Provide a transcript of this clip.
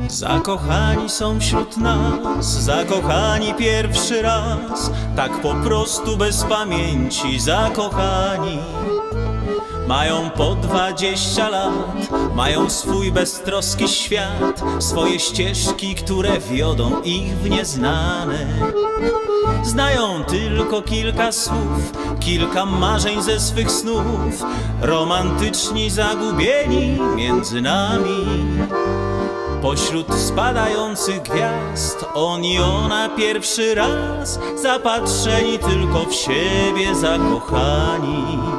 Zakochani są wśród nas, zakochani pierwszy raz, tak po prostu bez pamięci zakochani. Mają po 20 lat, mają swój beztroski świat, swoje ścieżki, które wiodą ich w nieznane. Znają tylko kilka słów, kilka marzeń ze swych snów, romantyczni, zagubieni między nami. Pośród spadających gwiazd on i ona pierwszy raz, zapatrzeni tylko w siebie, zakochani.